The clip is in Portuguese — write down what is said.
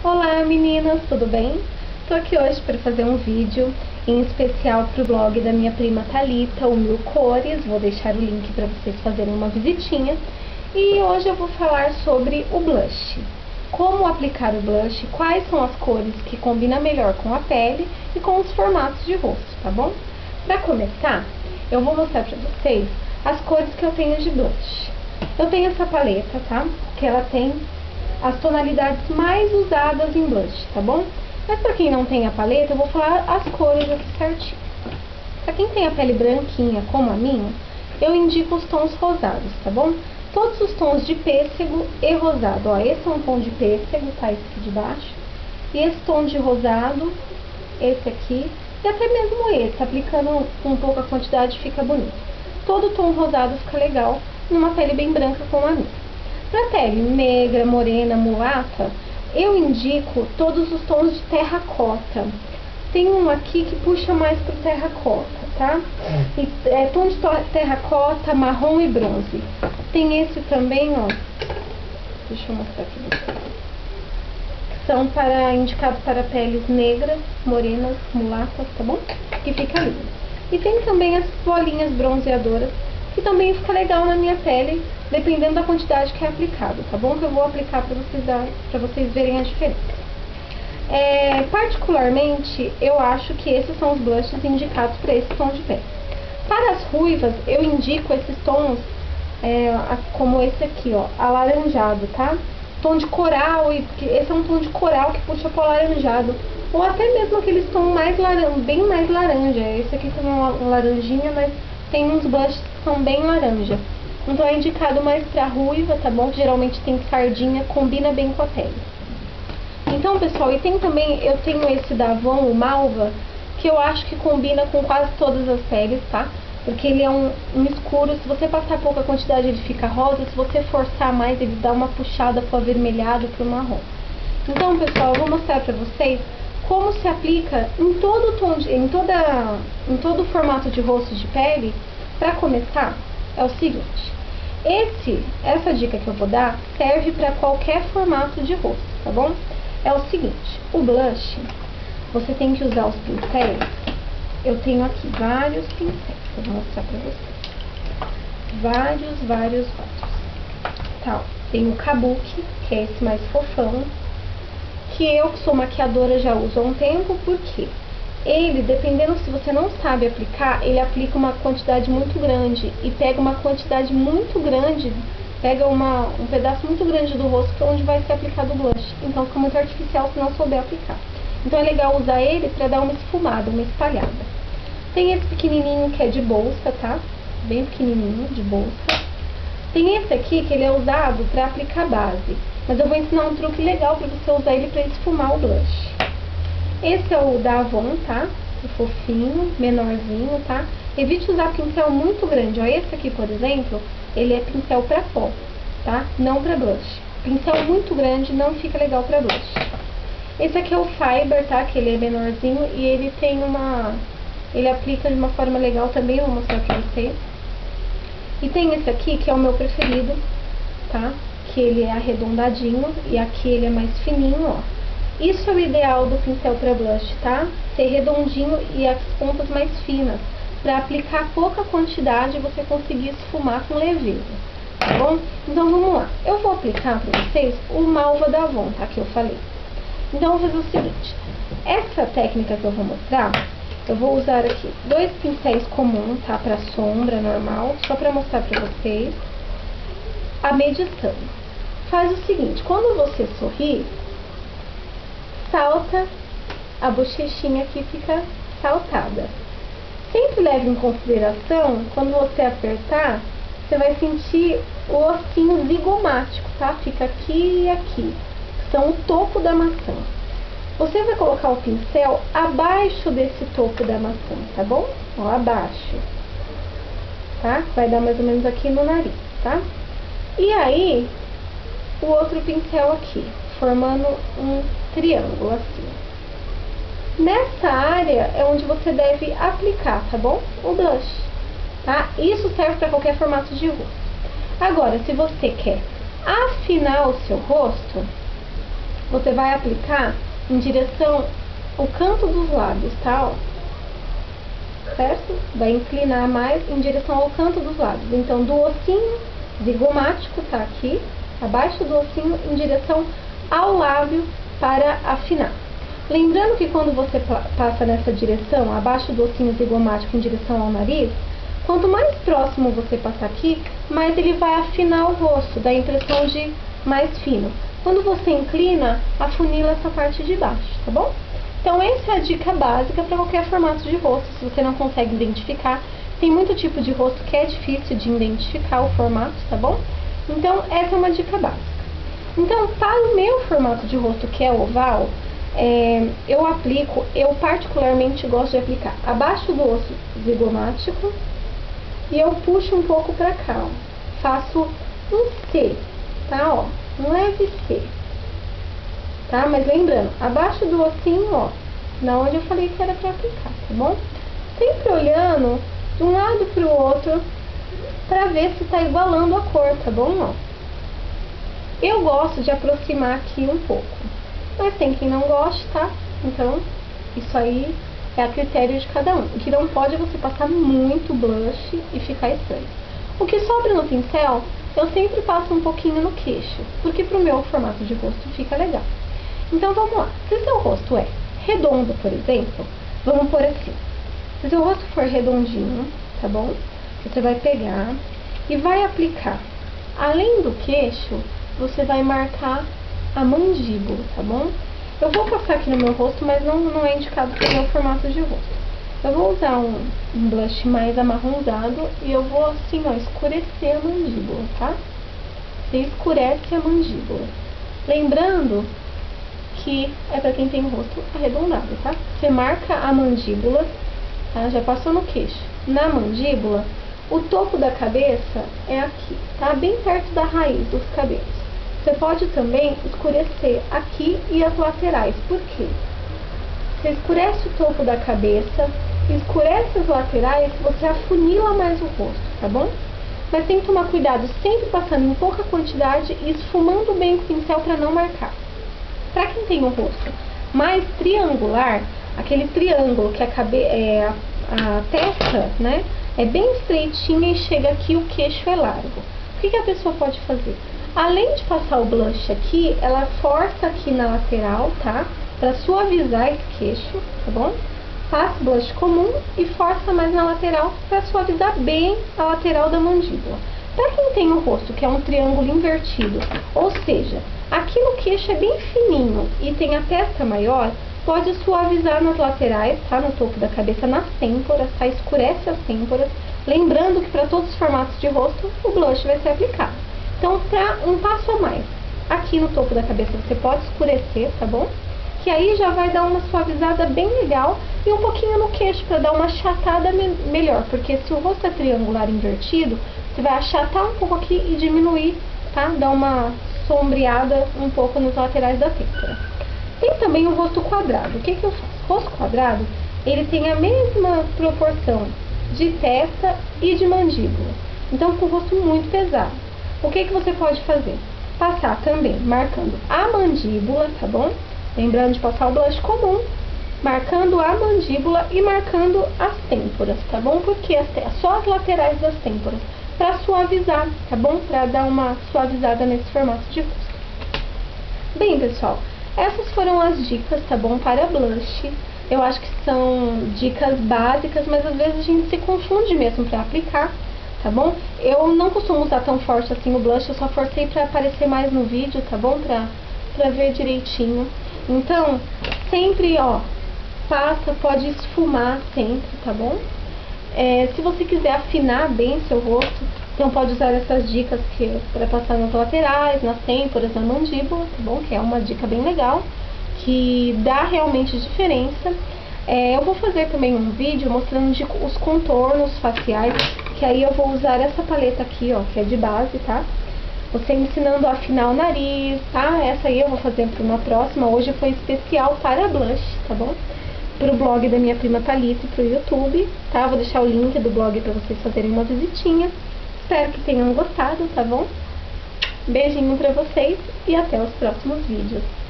Olá meninas, tudo bem? Tô aqui hoje para fazer um vídeo em especial pro blog da minha prima Thalita, o Mil Cores. Vou deixar o link para vocês fazerem uma visitinha. E hoje eu vou falar sobre o blush. Como aplicar o blush, quais são as cores que combinam melhor com a pele e com os formatos de rosto, tá bom? Para começar, eu vou mostrar para vocês as cores que eu tenho de blush. Eu tenho essa paleta, tá? Que ela tem as tonalidades mais usadas em blush, tá bom? Mas pra quem não tem a paleta, eu vou falar as cores aqui certinho. Pra quem tem a pele branquinha, como a minha, eu indico os tons rosados, tá bom? Todos os tons de pêssego e rosado. Ó, esse é um tom de pêssego, tá? Esse aqui de baixo. E esse tom de rosado, esse aqui, e até mesmo esse, aplicando um pouco a quantidade, fica bonito. Todo tom rosado fica legal numa pele bem branca como a minha. Para pele negra, morena, mulata, eu indico todos os tons de terracota. Tem um aqui que puxa mais pro terracota, tá? E, tom de terracota, marrom e bronze. Tem esse também, ó. Deixa eu mostrar aqui pra vocês. São indicados para peles negras, morenas, mulatas, tá bom? Que fica lindo. E tem também as bolinhas bronzeadoras, que também fica legal na minha pele, dependendo da quantidade que é aplicado, tá bom? Que eu vou aplicar para vocês verem a diferença. Particularmente, eu acho que esses são os blushes indicados para esse tom de pele. Para as ruivas, eu indico esses tons, como esse aqui, ó, alaranjado, tá? Tom de coral, esse é um tom de coral que puxa para o alaranjado. Ou até mesmo aqueles tons bem mais laranja. Esse aqui tem uma laranjinha, mas tem uns blushes que são bem laranja. Então é indicado mais pra ruiva, tá bom? Geralmente tem sardinha, combina bem com a pele. Então, pessoal, e tem também, eu tenho esse da Avon, o Malva, que eu acho que combina com quase todas as peles, tá? Porque ele é um escuro, se você passar pouca quantidade ele fica rosa, se você forçar mais ele dá uma puxada pro avermelhado, pro marrom. Então, pessoal, eu vou mostrar pra vocês como se aplica em todo tom em todo o formato de rosto de pele. Para começar, é o seguinte, essa dica que eu vou dar serve para qualquer formato de rosto, tá bom? É o seguinte, o blush, você tem que usar os pincéis. Eu tenho aqui vários pincéis, eu vou mostrar pra vocês. Vários. Tá, ó, tem o Kabuki, que é esse mais fofão, que eu, que sou maquiadora, já uso há um tempo, porque ele, dependendo se você não sabe aplicar, ele aplica uma quantidade muito grande e pega uma quantidade muito grande, pega um pedaço muito grande do rosto que é onde vai ser aplicado o blush. Então fica muito artificial se não souber aplicar. Então é legal usar ele pra dar uma esfumada, uma espalhada. Tem esse pequenininho que é de bolsa, tá? Bem pequenininho, de bolsa. Tem esse aqui que ele é usado pra aplicar base. Mas eu vou ensinar um truque legal pra você usar ele pra esfumar o blush. Esse é o da Avon, tá? O fofinho, menorzinho, tá? Evite usar pincel muito grande. Ó, esse aqui, por exemplo, ele é pincel pra pó, tá? Não pra blush. Pincel muito grande não fica legal pra blush. Esse aqui é o Fiber, tá? Que ele é menorzinho e ele tem ele aplica de uma forma legal também, eu vou mostrar pra vocês. E tem esse aqui, que é o meu preferido, tá? Que ele é arredondadinho e aqui ele é mais fininho, ó. Isso é o ideal do pincel para blush, tá? Ser redondinho e as pontas mais finas, para aplicar pouca quantidade e você conseguir esfumar com leveza, tá bom? Então vamos lá, eu vou aplicar para vocês o Malva da Avon, tá? Que eu falei. Então eu vou fazer o seguinte, essa técnica que eu vou mostrar, eu vou usar aqui 2 pincéis comuns, tá? Para sombra normal, só para mostrar para vocês a medição. Faz o seguinte, quando você sorrir, salta a bochechinha aqui, fica saltada. Sempre leve em consideração, quando você apertar, você vai sentir o ossinho zigomático, tá? Fica aqui e aqui, são o topo da maçã. Você vai colocar o pincel abaixo desse topo da maçã, tá bom? Ó, abaixo, tá? Vai dar mais ou menos aqui no nariz, tá? E aí, o outro pincel aqui, formando um triângulo assim. Nessa área é onde você deve aplicar, tá bom? O blush, tá? Isso serve para qualquer formato de rosto. Agora, se você quer afinar o seu rosto, você vai aplicar em direção ao canto dos lábios, tá? Ó. Certo? Vai inclinar mais em direção ao canto dos lábios. Então, do ossinho zigomático, tá aqui, abaixo do ossinho, em direção ao lábio para afinar. Lembrando que quando você passa nessa direção, abaixo do ossinho zigomático em direção ao nariz, quanto mais próximo você passar aqui, mais ele vai afinar o rosto, dá a impressão de mais fino. Quando você inclina, afunila essa parte de baixo, tá bom? Então, essa é a dica básica para qualquer formato de rosto, se você não consegue identificar. Tem muito tipo de rosto que é difícil de identificar o formato, tá bom? Então, essa é uma dica básica. Então, para o meu formato de rosto, que é oval, eu particularmente gosto de aplicar abaixo do osso zigomático e eu puxo um pouco para cá, ó. Faço um C, tá? Ó, um leve C. Tá? Mas lembrando, abaixo do ossinho, ó, na onde eu falei que era pra aplicar, tá bom? Sempre olhando de um lado pro outro pra ver se tá igualando a cor, tá bom? Ó. Eu gosto de aproximar aqui um pouco, mas tem quem não goste, tá? Então, isso aí é a critério de cada um. O que não pode é você passar muito blush e ficar estranho. O que sobra no pincel, eu sempre passo um pouquinho no queixo, porque pro meu formato de rosto fica legal. Então, vamos lá. Se seu rosto é redondo, por exemplo, vamos por assim. Se seu rosto for redondinho, tá bom? Você vai pegar e vai aplicar. Além do queixo, você vai marcar a mandíbula, tá bom? Eu vou passar aqui no meu rosto, mas não é indicado para o meu formato de rosto. Eu vou usar um blush mais amarronzado e eu vou assim, ó, escurecer a mandíbula, tá? Você escurece a mandíbula. Lembrando que é para quem tem o rosto arredondado, tá? Você marca a mandíbula, tá? Já passou no queixo. Na mandíbula, o topo da cabeça é aqui, tá? Bem perto da raiz dos cabelos. Você pode também escurecer aqui e as laterais. Por quê? Você escurece o topo da cabeça, escurece as laterais, você afunila mais o rosto, tá bom? Mas tem que tomar cuidado, sempre passando em pouca quantidade e esfumando bem o pincel para não marcar. Para quem tem o rosto mais triangular, aquele triângulo que a testa, né, é bem estreitinha e chega aqui, o queixo é largo. O que a pessoa pode fazer? Além de passar o blush aqui, ela força aqui na lateral, tá? Para suavizar esse queixo, tá bom? Passa o blush comum e força mais na lateral para suavizar bem a lateral da mandíbula. Para quem tem o rosto que é um triângulo invertido, ou seja, aqui no queixo é bem fininho e tem a testa maior, pode suavizar nas laterais, tá? No topo da cabeça, nas têmporas, tá? Escurece as têmporas. Lembrando que para todos os formatos de rosto, o blush vai ser aplicado. Então, para um passo a mais, aqui no topo da cabeça você pode escurecer, tá bom? Que aí já vai dar uma suavizada bem legal e um pouquinho no queixo para dar uma achatada melhor, porque se o rosto é triangular invertido, você vai achatar um pouco aqui e diminuir, tá? Dar uma sombreada um pouco nos laterais da têmpora. Tem também o rosto quadrado. O que eu faço? O rosto quadrado, ele tem a mesma proporção de testa e de mandíbula. Então, com o rosto muito pesado. O que você pode fazer? Passar também marcando a mandíbula, tá bom? Lembrando de passar o blush comum, marcando a mandíbula e marcando as têmporas, tá bom? Porque só as laterais das têmporas, para suavizar, tá bom? Para dar uma suavizada nesse formato de rosto. Bem, pessoal, essas foram as dicas, tá bom? Para blush. Eu acho que são dicas básicas, mas às vezes a gente se confunde mesmo para aplicar, tá bom? Eu não costumo usar tão forte assim o blush, eu só forcei para aparecer mais no vídeo, tá bom? Pra ver direitinho. Então, sempre, ó, passa, pode esfumar sempre, tá bom? Se você quiser afinar bem seu rosto, então pode usar essas dicas para passar nas laterais, nas têmporas, na mandíbula, tá bom? Que é uma dica bem legal, que dá realmente diferença. Eu vou fazer também um vídeo mostrando os contornos faciais, que aí eu vou usar essa paleta aqui, ó, que é de base, tá? Você ensinando a afinar o nariz, tá? Essa aí eu vou fazer para uma próxima. Hoje foi especial para blush, tá bom? Pro blog da minha prima Thalita e pro YouTube, tá? Vou deixar o link do blog para vocês fazerem uma visitinha. Espero que tenham gostado, tá bom? Beijinho pra vocês e até os próximos vídeos.